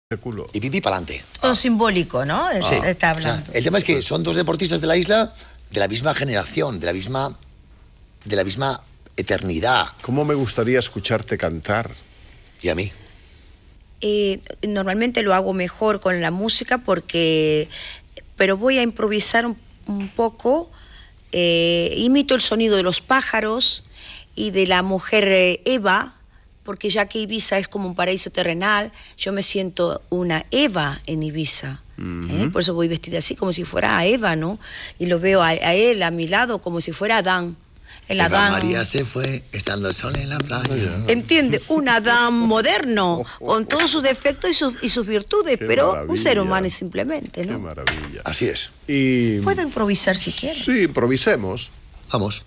de culo. Y pipí para adelante. Todo simbólico, ¿no? Sí. Está O sea, hablando. el tema es que son dos deportistas de la isla de la misma generación, de la misma eternidad. ¿Cómo me gustaría escucharte cantar? Y a mí. Normalmente lo hago mejor con la música pero voy a improvisar un poco. Imito el sonido de los pájaros y de la mujer Eva, porque ya que Ibiza es como un paraíso terrenal, yo me siento una Eva en Ibiza. Por eso voy vestida así, como si fuera Eva, ¿no? Y lo veo a él a mi lado como si fuera Adán. El Eva Adán. María se fue estando el sol en la playa. ¿Entiende? Un Adán moderno, con todos sus defectos y sus virtudes, Qué pero maravilla. un ser humano simplemente, Qué ¿no? maravilla. Así es. Y... Puedo improvisar si quiere. Sí, improvisemos. Vamos.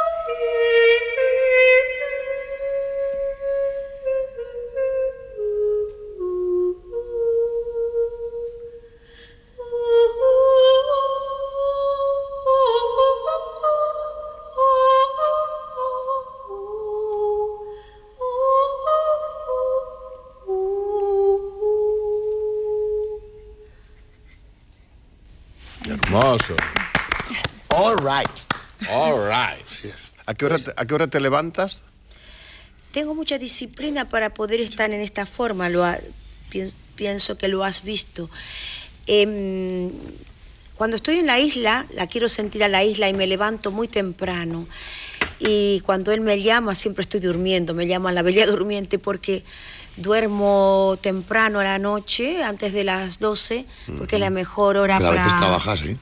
Hermoso. All right. All right. ¿A qué hora te levantas? Tengo mucha disciplina para poder estar en esta forma, pienso que lo has visto. Cuando estoy en la isla, la quiero sentir a la isla y me levanto muy temprano. Y cuando él me llama, siempre estoy durmiendo, me llaman la bella durmiente porque duermo temprano a la noche, antes de las 12, porque es la mejor hora Pero a veces para... trabajas, ¿eh?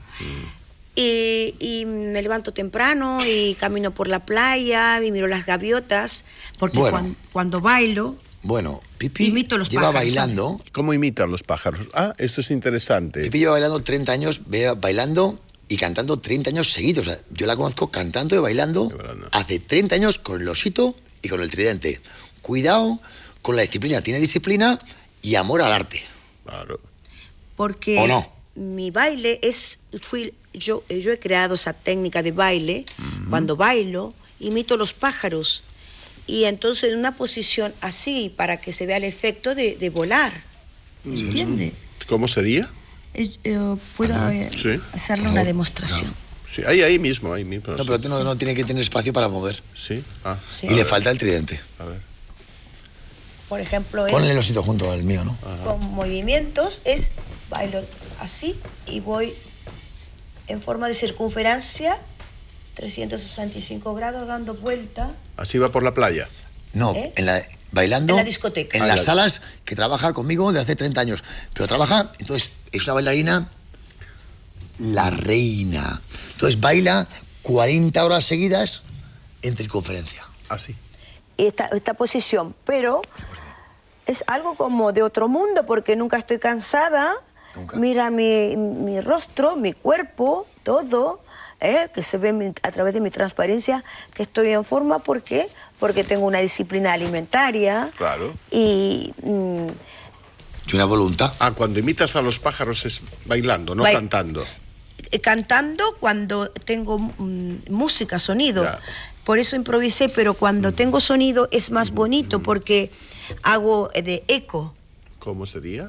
Y me levanto temprano y camino por la playa y miro las gaviotas, porque Bueno. cuando bailo... Bueno, Pipi Imito los lleva pájaros, bailando. ¿Cómo imitan los pájaros? Ah, esto es interesante. Pipi lleva bailando 30 años, bailando y cantando 30 años seguidos. O sea, yo la conozco cantando y bailando hace 30 años con el osito y con el tridente. Cuidado con la disciplina. Tiene disciplina y amor al arte. Claro. Porque ¿O no? mi baile yo he creado esa técnica de baile. Cuando bailo, imito los pájaros. Y entonces en una posición así, para que se vea el efecto de volar. ¿Entiende? ¿Cómo sería? Puedo Sí. hacerle una demostración. Sí, ahí mismo. No, pero tú no tiene que tener espacio para mover. Sí. Ah, Sí. Y le falta el tridente. A ver. Por ejemplo, Ponle el osito junto al mío, ¿no? con movimientos bailo así y voy en forma de circunferencia 365 grados dando vuelta. ¿Así va por la playa? No, bailando En la discoteca. en las salas que trabaja conmigo de hace 30 años. Pero trabaja, entonces, es una bailarina, la reina. Entonces baila 40 horas seguidas en circunferencia. Así. Esta posición, pero es algo como de otro mundo porque nunca estoy cansada. Nunca. Mira mi rostro, mi cuerpo, todo, que se ve a través de mi transparencia que estoy en forma. ¿Por qué? Porque tengo una disciplina alimentaria. Claro. Y Y una voluntad. Ah, cuando imitas a los pájaros es bailando, no cantando. cantando cuando tengo música, sonido. Ya. Por eso improvisé, pero cuando tengo sonido es más bonito porque hago de eco. ¿Cómo sería?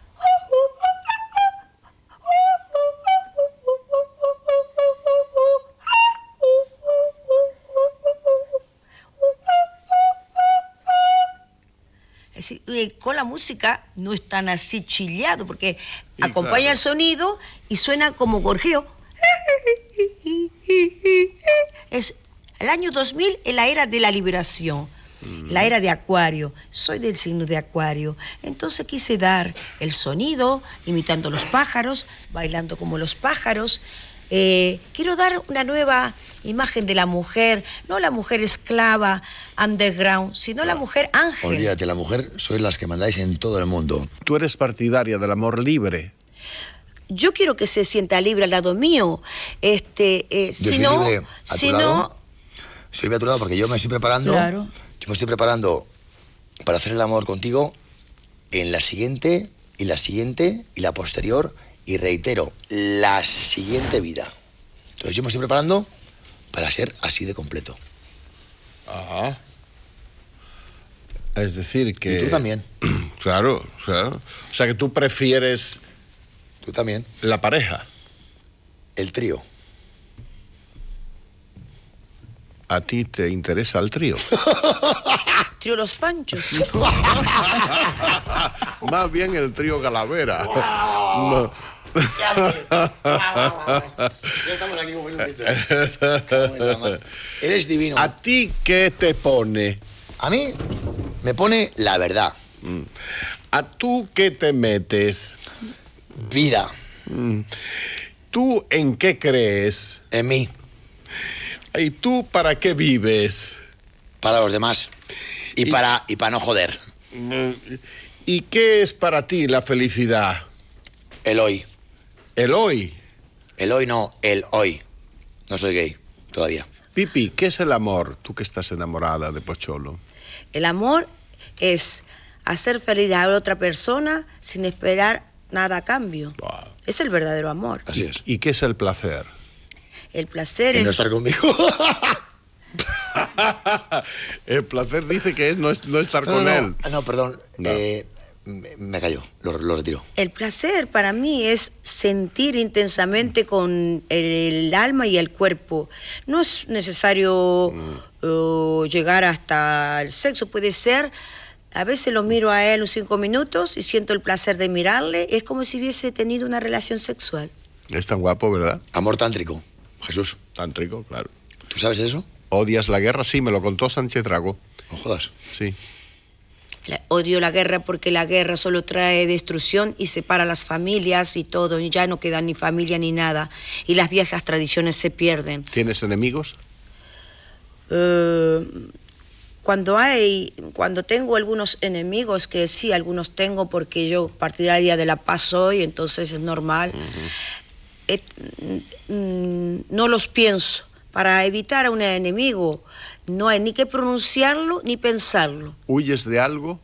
Es decir, con la música no es tan así chillado porque Y acompaña claro. el sonido y suena como gorjeo. Es el año 2000 es la era de la liberación, la era de Acuario. Soy del signo de Acuario, entonces quise dar el sonido imitando los pájaros, bailando como los pájaros. Quiero dar una nueva imagen de la mujer, no la mujer esclava, underground, sino la mujer ángel. Olvídate, la mujer sois las que mandáis en todo el mundo. Tú eres partidaria del amor libre. Yo quiero que se sienta libre al lado mío. Yo Si soy no, libre a tu lado. Soy libre a tu lado porque yo me estoy preparando. Claro. Yo me estoy preparando para hacer el amor contigo en la siguiente, y la siguiente, y la posterior, y reitero, la siguiente vida. Entonces yo me estoy preparando para ser así de completo. Ajá. Es decir, que... Y tú también. Claro, claro. O sea, que tú prefieres... Tú también. La pareja. El trío. ¿A ti te interesa el trío? Trío Los Panchos. Más bien el trío Calavera. No. Ya estamos aquí como minutos. Eres divino. ¿A ti qué te pone? A mí me pone la verdad. ¿A tú qué te metes? Vida. ¿Tú en qué crees? En mí. ¿Y tú para qué vives? Para los demás. Y para no joder. ¿Y qué es para ti la felicidad? El hoy. El hoy. El hoy no, el hoy. No soy gay, todavía. Pipi, ¿qué es el amor? Tú que estás enamorada de Pocholo. El amor es hacer feliz a la otra persona sin esperar nada a cambio. Wow. Es el verdadero amor. Así es. ¿Y qué es el placer? El placer Y es... no estar conmigo. El placer dice que es no estar con él. No, perdón. No. Me cayó, lo retiro. El placer para mí es sentir intensamente con el alma y el cuerpo. No es necesario llegar hasta el sexo, puede ser... A veces lo miro a él unos 5 minutos y siento el placer de mirarle. Es como si hubiese tenido una relación sexual. Es tan guapo, ¿verdad? Amor tántrico, Jesús. Tántrico, claro. ¿Tú sabes eso? ¿Odias la guerra? Sí, me lo contó Sánchez Dragó. No jodas. Sí. Odio la guerra porque la guerra solo trae destrucción y separa las familias y todo. Y ya no queda ni familia ni nada. Y las viejas tradiciones se pierden. ¿Tienes enemigos? Cuando tengo algunos enemigos, que sí, algunos tengo porque yo partidaria de la paz soy, entonces es normal, no los pienso. Para evitar a un enemigo no hay ni que pronunciarlo ni pensarlo. ¿Huyes de algo?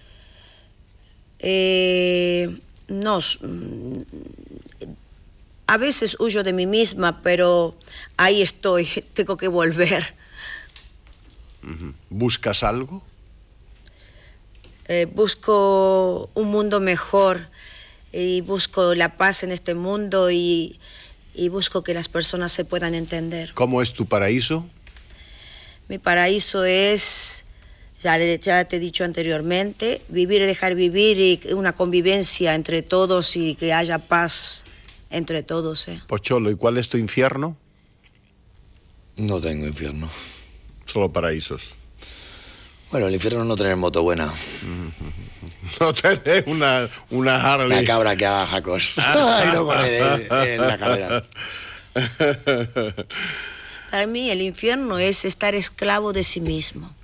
No, a veces huyo de mí misma, pero ahí estoy, tengo que volver. ¿Buscas algo? Busco un mundo mejor y busco la paz en este mundo y busco que las personas se puedan entender. ¿Cómo es tu paraíso? Mi paraíso es, ya te he dicho anteriormente, vivir y dejar vivir y una convivencia entre todos y que haya paz entre todos. Pocholo, ¿y cuál es tu infierno? No tengo infierno. Solo paraísos. Bueno, el infierno no tener moto buena. No tener una Harley. La cabra que haga jacos. Y no correr en la carrera. Para mí el infierno es estar esclavo de sí mismo.